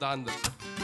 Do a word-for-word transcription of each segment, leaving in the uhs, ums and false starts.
خد عندك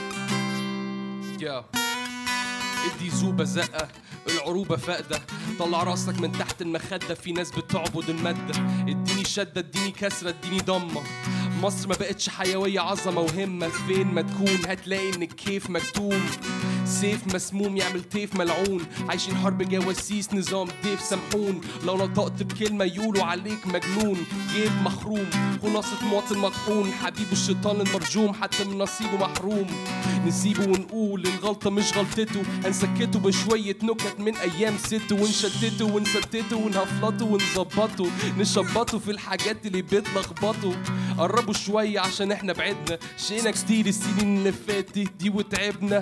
يا ادي زوبة زقة العروبة فاقدة، طلع راسك من تحت المخدة، في ناس بتعبد المادة. اديني شدة اديني كسرة اديني ضمة، مصر ما بقتش حيوية عظمة وهمة، فين ما تكون هتلاقي ان الكيف مكتوم، سيف مسموم يعمل طيف ملعون، عايشين حرب جواسيس نظام ضيف سامحون، لو نطقت بكلمة يقولوا عليك مجنون، جيب مخروم خلاصة مواطن مطحون، حبيب الشيطان المرجوم حتى من نصيبه محروم، نسيبه ونقول الغلطة مش غلطته، هنسكته بشوية نكت من أيام سته، ونشتته ونستته ونهفلته ونظبطه، نشبطه في الحاجات اللي بتلخبطه، قربوا شوية عشان احنا بعدنا، شقينا كتير السنين اللي فاتت دي وتعبنا،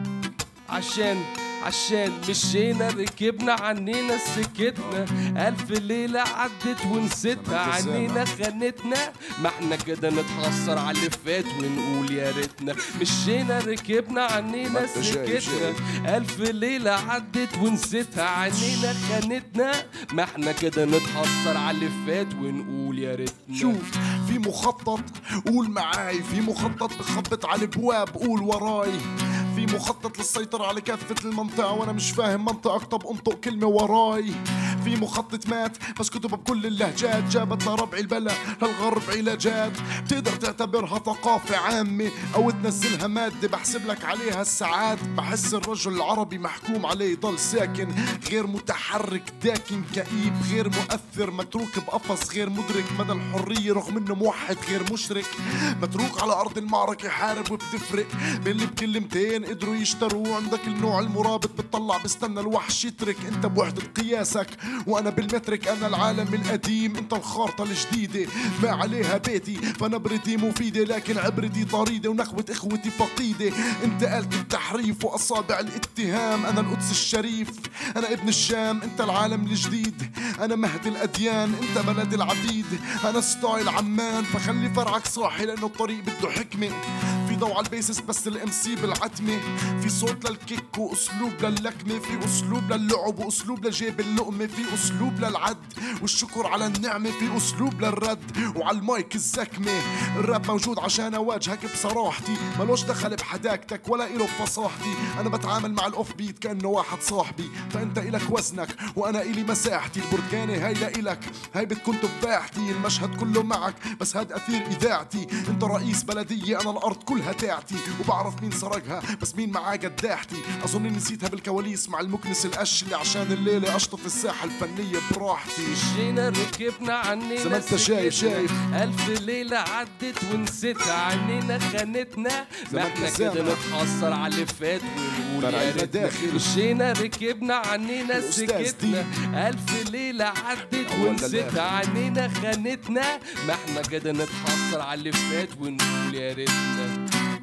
عشان عشان مشينا ركبنا عنينا سكتنا، ألف ليلة عدت ونسيتها عنينا خانتنا، ما احنا كده نتحسر على اللي فات ونقول يا ريتنا، مشينا ركبنا عنينا سكتنا، ألف ليلة عدت ونسيتها عنينا خانتنا، ما احنا كده نتحسر على اللي فات ونقول يا ريتنا. شوف في مخطط قول معاي، في مخطط بخبط على الابواب قول وراي، في مخطط للسيطرة على كافة المنطقة وانا مش فاهم منطقك، طب انطق كلمة وراي، في مخطط مات بس كتبه بكل اللهجات، جابت لربع البلا للغرب علاجات، بتقدر تعتبرها ثقافة عامة او تنزلها مادة، بحسب لك عليها الساعات، بحس الرجل العربي محكوم عليه يضل ساكن، غير متحرك داكن كئيب، غير مؤثر متروك بقفص، غير مدرك مدى الحرية رغم انه موحد غير مشرك، متروك على ارض المعركة يحارب وبتفرق بين اللي بكلمتين قدروا يشتروا، عندك النوع المرابط بتطلع بستنى الوحش يترك، انت بوحدة قياسك وانا بالمترك، انا العالم القديم انت الخارطة الجديدة، ما عليها بيتي فنبرتي مفيدة لكن عبرتي طريدة، ونخوة اخوتي فقيدة، انت آلة التحريف واصابع الاتهام، انا القدس الشريف انا ابن الشام، انت العالم الجديد انا مهد الاديان، انت بلد العبيد انا ستايل عمان، فخلي فرعك صاحي لانه الطريق بده حكمة، في ضوء على البيسس بس الام سي بالعتمة، في صوت للكيك واسلوب للكمة، في اسلوب للعب واسلوب لجيب اللقمة، في اسلوب للعد والشكر على النعمة، في اسلوب للرد وعلى المايك الزكمة، الراب موجود عشان اواجهك بصراحتي، ملوش دخل بحداكتك ولا إله بفصاحتي، انا بتعامل مع الاوف بيت كأنه واحد صاحبي، فانت إلك وزنك وانا إلي مساحتي، البركانة هاي لإلك هاي بتكون تفاحتي، المشهد كله معك بس هاد اثير اذاعتي، انت رئيس بلدية انا الارض كلها تاعتي، وبعرف مين سرقها بس مين معاه قداحتي، اظن نسيتها بالكواليس مع المكنس القش اللي عشان الليلة اشطف الساحة الفنية براحتي، مشينا ركبنا عنينا زي ما انت شايف شايف ألف ليلة عدت ونسيتها عنينا خانتنا، ما احنا كده نتحسر على اللي فات ونقول يا ريتنا، مشينا ركبنا عنينا سكتنا، ألف ليلة عدت ونسيتها عنينا خانتنا، ما احنا كده نتحسر على اللي فات ونقول يا ريتنا،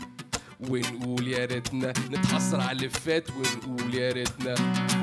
ونقول يا ريتنا نتحسر على اللي فات ونقول يا ريتنا،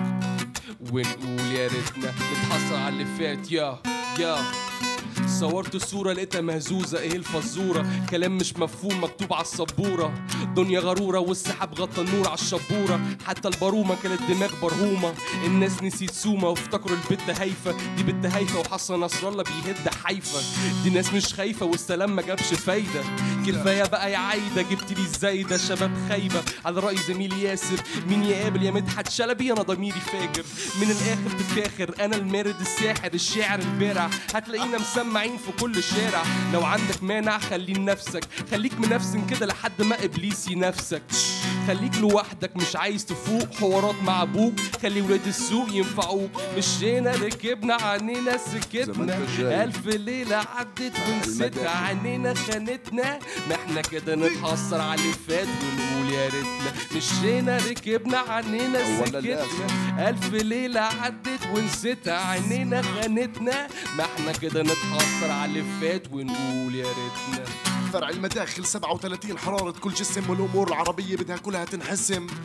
ونقول يا ريتنا نتحسر على اللي فات. يا يا صورت الصورة لقيتها مهزوزة، ايه الفزورة كلام مش مفهوم مكتوب على السبورة، دنيا غرورة والسحاب غطى النور على الشبورة، حتى البرومة كانت دماغ برهومة، الناس نسيت سومة وافتكروا البت هايفة، دي بت هايفة وحسن نصر الله بيهد حيفا، دي ناس مش خايفة والسلام ما جابش فايدة، كفاية بقى يا عايدة جبت لي الزايدة، شباب خايبة على رأي زميلي ياسر، مين يقابل يا مدحت شلبي انا ضميري فاجر، من الاخر تتفاخر انا المارد الساحر الشاعر البارع، هتلاقينا مسمعين في كل شارع، لو عندك مانع خليه لنفسك، خليك منفسن كده لحد ما ابليس ينافسك، خليك لوحدك مش عايز تفوق حوارات مع ابوك، خلي ولاد السوق ينفعوك، مشينا ركبنا عنينا سكتنا، ألف ليلة عدت ونسيتها عنينا خانتنا، ما احنا كده نتحسر على اللي فات ونقول يا ريتنا، مشينا ركبنا عنينا سكتنا، ألف ليلة عدت ونسيتها عنينا خانتنا، ما احنا كده نتحسر على اللي فات ونقول يا ريتنا. فرع المداخل سبعة وثلاثين حرارة كل جسم والأمور العربية بدها كلها تنحسم،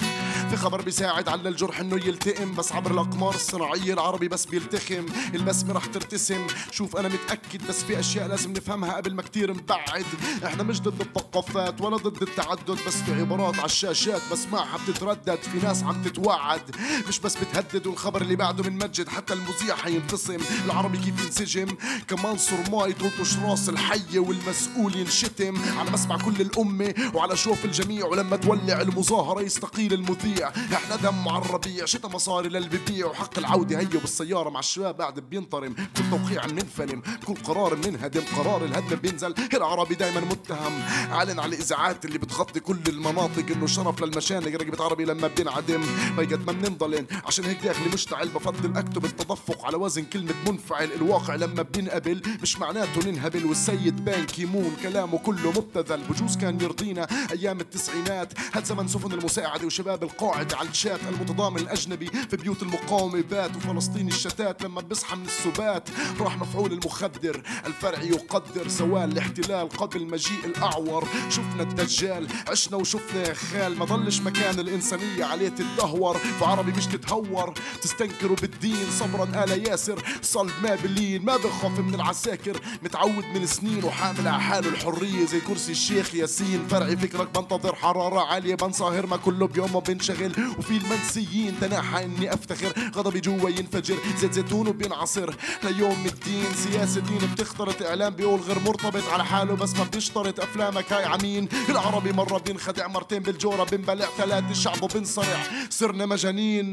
في خبر بيساعد على الجرح انه يلتئم، بس عبر الاقمار الصناعيه العربي بس بيلتخم، البسمه رح ترتسم. شوف انا متاكد بس في اشياء لازم نفهمها قبل ما كتير نبعد. احنا مش ضد الثقافات ولا ضد التعدد، بس في عبارات على الشاشات بسمعها بتتردد، في ناس عم تتوعد مش بس بتهدد، والخبر اللي بعده بنمجد حتى المذيع حينقسم. العربي كيف ينسجم كمان صرماي طلطش راس الحيه والمسؤول ينشتم، على مسمع كل الامه وعلى شوف الجميع، ولما تولع المظاهره يستقيل المذيع. احنا دم على الربيع شتا مصاري للبيبيع، وحق العوده هي بالسياره مع الشباب بعد بينطرم، كل توقيع بننفلم كل قرار بننهدم، قرار الهدم بينزل. العربي دايما متهم اعلن على الاذاعات اللي بتغطي كل المناطق انه شرف للمشانق رقبه عربي لما بينعدم. بيقد ما بننضلن عشان هيك داخلي مشتعل، بفضل اكتب التدفق على وزن كلمه منفعل. الواقع لما بنقبل مش معناته ننهبل، والسيد بان كيمون كلامه كله مبتذل. بجوز كان يرضينا ايام التسعينات، هاد زمن سفن المساعده وشباب القاعده على الشات، المتضامن الاجنبي في بيوت المقاومه بات، وفلسطيني الشتات لما بيصحى من السبات. راح مفعول المخدر الفرع يقدر زوال الاحتلال قبل مجيء الاعور. شفنا الدجال عشنا وشفنا يا خال، ما ضلش مكان الانسانيه عليه تتدهور. فعربي مش تتهور تستنكروا بالدين، صبرا آل ياسر صلب ما بلين، ما بخاف من العساكر متعود من سنين، وحامل على حاله الحريه زي كرسي الشيخ ياسين. فرعي فكرك بنتظر حراره عاليه بنصاهر، ما كله بيومه بنشغل. وفي المنسيين تناحى اني افتخر، غضبي جوا ينفجر زيت زيتون وبينعصر ليوم الدين. سياسه دين بتختلط، اعلام بيقول غير مرتبط على حاله بس ما بيشترط. افلامك هاي عمين، العربي مره بينخدع مرتين بالجوره بنبلع ثلاثه شعبه بنصرع، صرنا مجانين.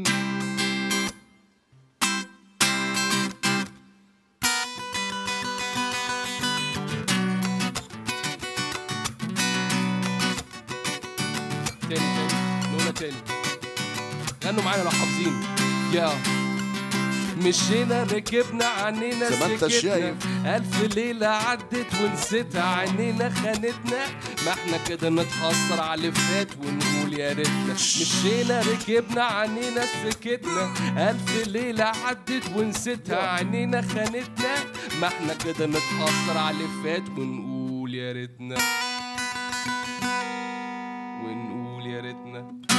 تاني تاني نقولها تاني، غنوا معانا لو حافظين. يا مشينا ركبنا عنينا سكتنا، ألف ليلة عدت ونسيتها عنينا خانتنا، ما احنا كده نتحسر على اللي فات ونقول يا ريتنا. مشينا ركبنا عنينا سكتنا، ألف ليلة عدت ونسيتها عنينا خانتنا، ما احنا كده نتحسر على اللي فات ونقول يا ريتنا ونقول يا ريتنا.